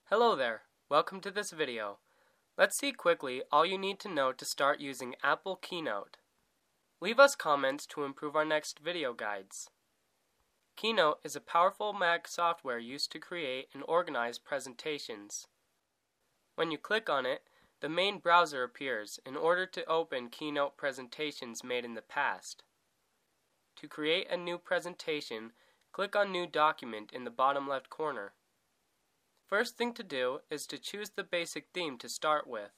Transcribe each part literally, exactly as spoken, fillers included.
Hello there, welcome to this video. Let's see quickly all you need to know to start using Apple Keynote. Leave us comments to improve our next video guides. Keynote is a powerful Mac software used to create and organize presentations. When you click on it, the main browser appears in order to open Keynote presentations made in the past. To create a new presentation, click on New Document in the bottom left corner. First thing to do is to choose the basic theme to start with.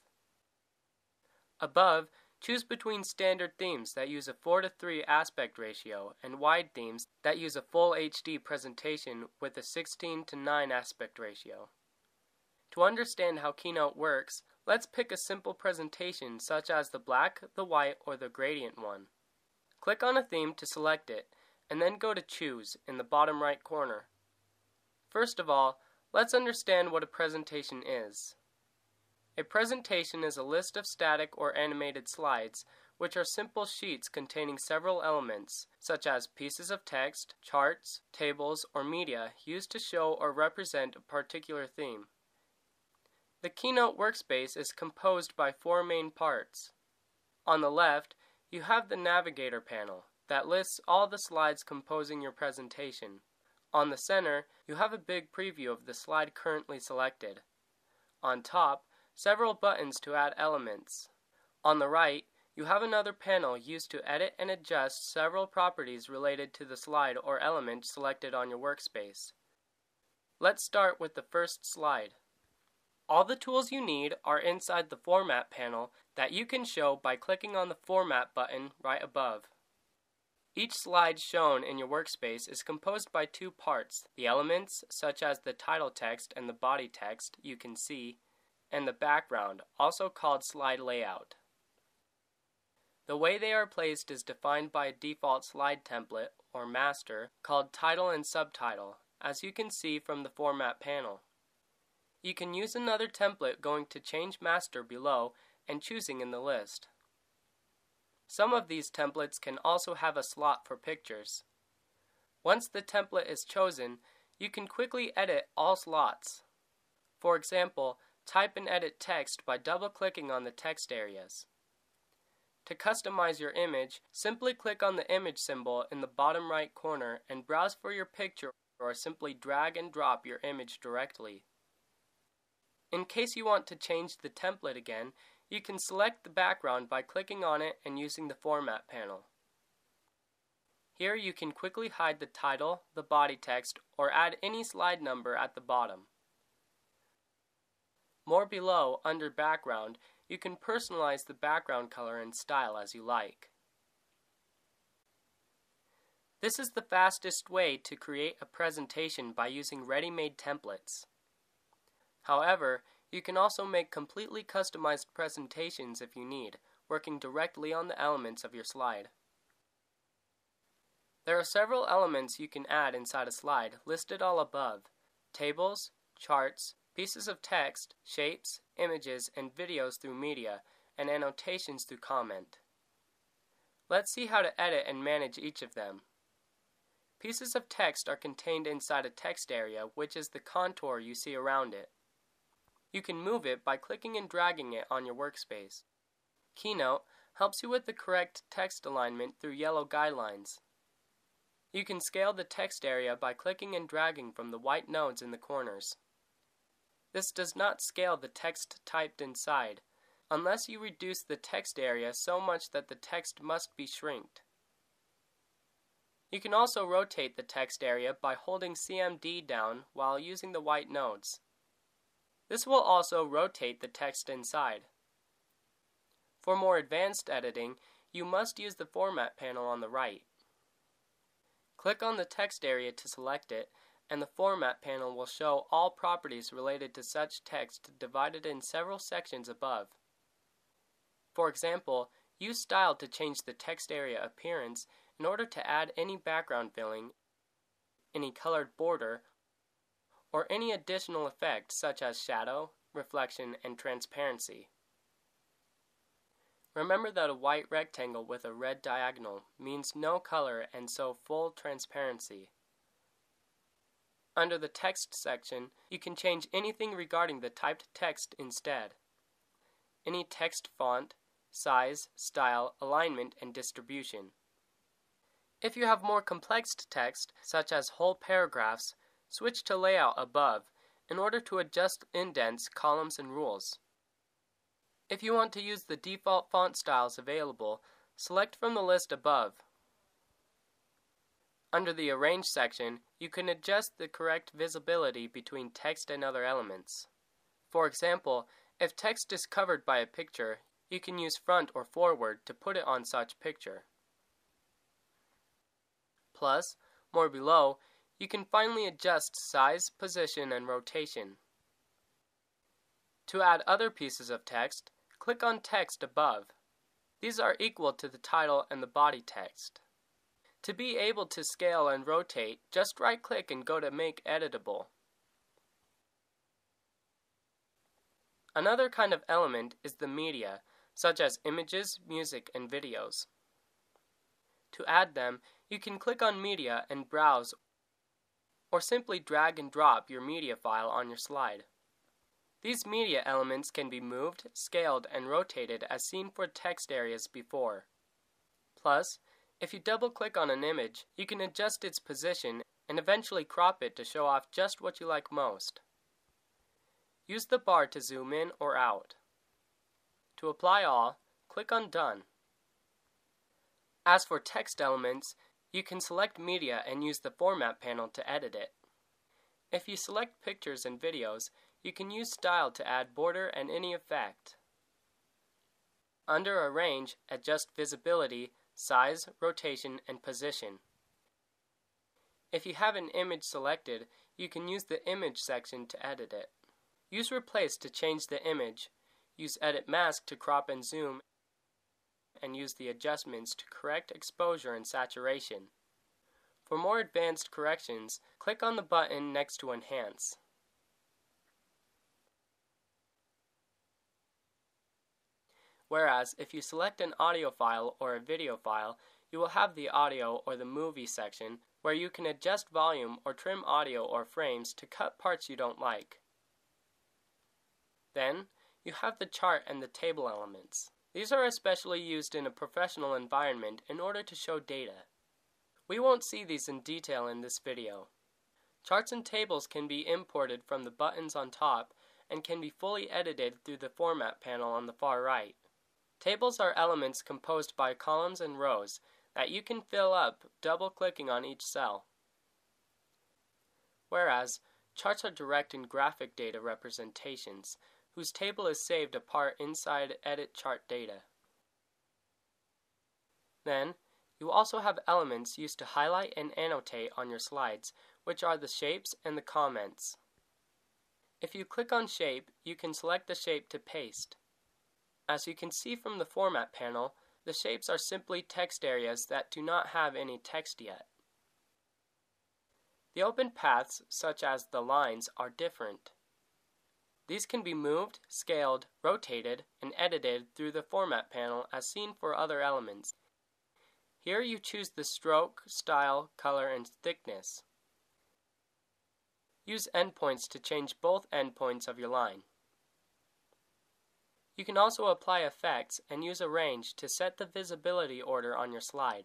Above, choose between standard themes that use a four to three aspect ratio and wide themes that use a full H D presentation with a sixteen to nine aspect ratio. To understand how Keynote works, let's pick a simple presentation such as the black, the white, or the gradient one. Click on a theme to select it, and then go to Choose in the bottom right corner. First of all, let's understand what a presentation is. A presentation is a list of static or animated slides, which are simple sheets containing several elements, such as pieces of text, charts, tables, or media used to show or represent a particular theme. The Keynote workspace is composed by four main parts. On the left, you have the Navigator panel that lists all the slides composing your presentation. On the center, you have a big preview of the slide currently selected. On top, several buttons to add elements. On the right, you have another panel used to edit and adjust several properties related to the slide or element selected on your workspace. Let's start with the first slide. All the tools you need are inside the Format panel that you can show by clicking on the Format button right above. Each slide shown in your workspace is composed by two parts, the elements, such as the title text and the body text you can see, and the background, also called slide layout. The way they are placed is defined by a default slide template, or master, called title and subtitle, as you can see from the Format panel. You can use another template going to Change Master below and choosing in the list. Some of these templates can also have a slot for pictures. Once the template is chosen, you can quickly edit all slots. For example, type and edit text by double-clicking on the text areas. To customize your image, simply click on the image symbol in the bottom right corner and browse for your picture, or simply drag and drop your image directly. In case you want to change the template again, you can select the background by clicking on it and using the Format panel. Here you can quickly hide the title, the body text, or add any slide number at the bottom. More below, under Background, you can personalize the background color and style as you like. This is the fastest way to create a presentation by using ready-made templates. However, you can also make completely customized presentations if you need, working directly on the elements of your slide. There are several elements you can add inside a slide, listed all above: tables, charts, pieces of text, shapes, images, and videos through media, and annotations through comment. Let's see how to edit and manage each of them. Pieces of text are contained inside a text area, which is the contour you see around it. You can move it by clicking and dragging it on your workspace. Keynote helps you with the correct text alignment through yellow guidelines. You can scale the text area by clicking and dragging from the white nodes in the corners. This does not scale the text typed inside, unless you reduce the text area so much that the text must be shrinked. You can also rotate the text area by holding C M D down while using the white nodes. This will also rotate the text inside. For more advanced editing, you must use the Format panel on the right. Click on the text area to select it, and the Format panel will show all properties related to such text divided in several sections above. For example, use Style to change the text area appearance in order to add any background filling, any colored border, or any additional effects such as shadow, reflection, and transparency. Remember that a white rectangle with a red diagonal means no color and so full transparency. Under the Text section, you can change anything regarding the typed text instead. Any text font, size, style, alignment, and distribution. If you have more complex text, such as whole paragraphs, switch to Layout above in order to adjust indents, columns, and rules. If you want to use the default font styles available, select from the list above. Under the Arrange section, you can adjust the correct visibility between text and other elements. For example, if text is covered by a picture, you can use front or forward to put it on such picture. Plus, more below, you can finally adjust size, position, and rotation. To add other pieces of text, click on Text above. These are equal to the title and the body text. To be able to scale and rotate, just right-click and go to Make Editable. Another kind of element is the media, such as images, music, and videos. To add them, you can click on Media and browse, or simply drag and drop your media file on your slide. These media elements can be moved, scaled, and rotated as seen for text areas before. Plus, if you double-click on an image, you can adjust its position and eventually crop it to show off just what you like most. Use the bar to zoom in or out. To apply all, click on Done. As for text elements, you can select Media and use the Format panel to edit it. If you select pictures and videos, you can use Style to add border and any effect. Under Arrange, adjust visibility, size, rotation, and position. If you have an image selected, you can use the Image section to edit it. Use Replace to change the image. Use Edit Mask to crop and zoom, and use the adjustments to correct exposure and saturation. For more advanced corrections, click on the button next to Enhance. Whereas, if you select an audio file or a video file, you will have the audio or the movie section where you can adjust volume or trim audio or frames to cut parts you don't like. Then, you have the chart and the table elements. These are especially used in a professional environment in order to show data. We won't see these in detail in this video. Charts and tables can be imported from the buttons on top and can be fully edited through the Format panel on the far right. Tables are elements composed by columns and rows that you can fill up double-clicking on each cell. Whereas, charts are direct and graphic data representations, whose table is saved apart inside Edit Chart Data. Then, you also have elements used to highlight and annotate on your slides, which are the shapes and the comments. If you click on Shape, you can select the shape to paste. As you can see from the Format panel, the shapes are simply text areas that do not have any text yet. The open paths, such as the lines, are different. These can be moved, scaled, rotated, and edited through the Format panel as seen for other elements. Here you choose the stroke, style, color, and thickness. Use endpoints to change both endpoints of your line. You can also apply effects and use Arrange to set the visibility order on your slide.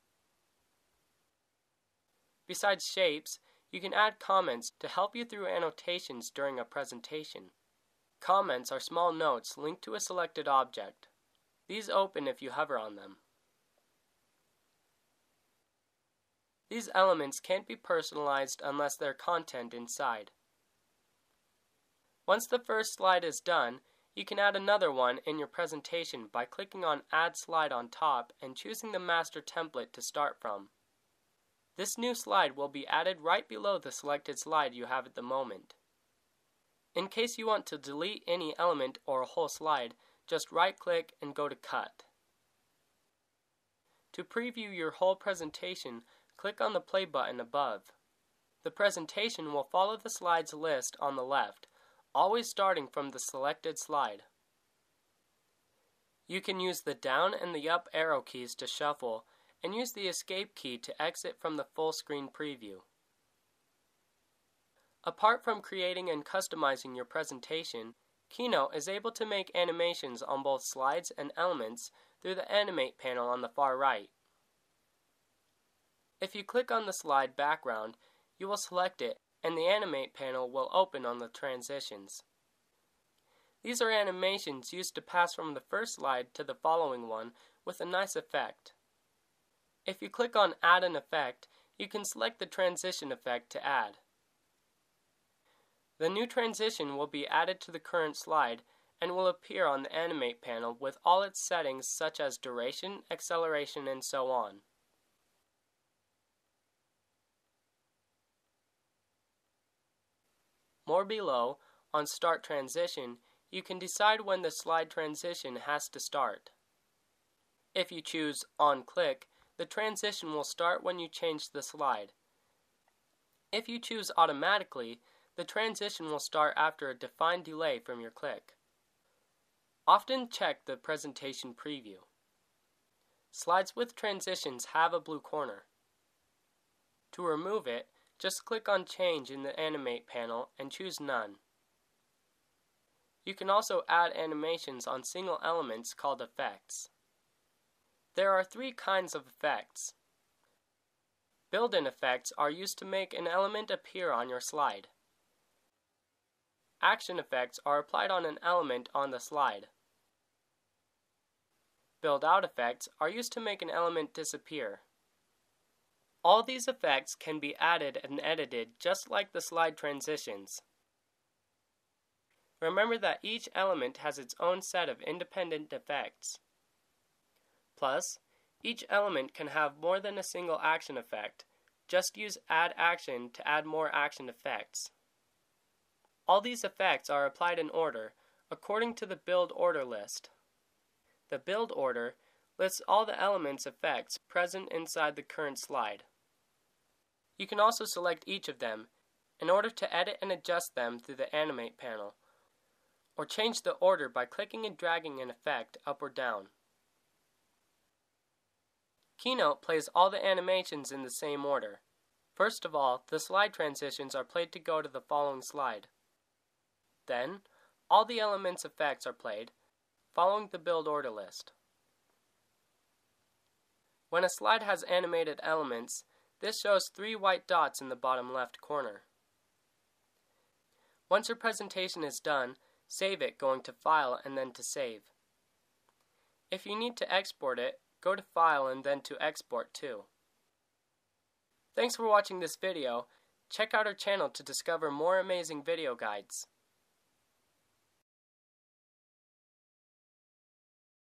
Besides shapes, you can add comments to help you through annotations during a presentation. Comments are small notes linked to a selected object. These open if you hover on them. These elements can't be personalized unless there's content inside. Once the first slide is done, you can add another one in your presentation by clicking on Add Slide on top and choosing the master template to start from. This new slide will be added right below the selected slide you have at the moment. In case you want to delete any element or a whole slide, just right-click and go to Cut. To preview your whole presentation, click on the play button above. The presentation will follow the slides list on the left, always starting from the selected slide. You can use the down and the up arrow keys to shuffle, and use the escape key to exit from the full screen preview. Apart from creating and customizing your presentation, Keynote is able to make animations on both slides and elements through the Animate panel on the far right. If you click on the slide background, you will select it and the Animate panel will open on the transitions. These are animations used to pass from the first slide to the following one with a nice effect. If you click on Add an Effect, you can select the transition effect to add. The new transition will be added to the current slide and will appear on the Animate panel with all its settings such as duration, acceleration, and so on. More below, on Start Transition, you can decide when the slide transition has to start. If you choose On Click, the transition will start when you change the slide. If you choose Automatically, the transition will start after a defined delay from your click. Often check the presentation preview. Slides with transitions have a blue corner. To remove it, just click on Change in the Animate panel and choose None. You can also add animations on single elements called effects. There are three kinds of effects. Built-in effects are used to make an element appear on your slide. Action effects are applied on an element on the slide. Build-out effects are used to make an element disappear. All these effects can be added and edited just like the slide transitions. Remember that each element has its own set of independent effects. Plus, each element can have more than a single action effect. Just use Add Action to add more action effects. All these effects are applied in order, according to the build order list. The build order lists all the elements' effects present inside the current slide. You can also select each of them in order to edit and adjust them through the Animate panel, or change the order by clicking and dragging an effect up or down. Keynote plays all the animations in the same order. First of all, the slide transitions are played to go to the following slide. Then, all the elements' effects are played, following the build order list. When a slide has animated elements, this shows three white dots in the bottom left corner. Once your presentation is done, save it going to File and then to Save. If you need to export it, go to File and then to Export to. Thanks for watching this video. Check out our channel to discover more amazing video guides.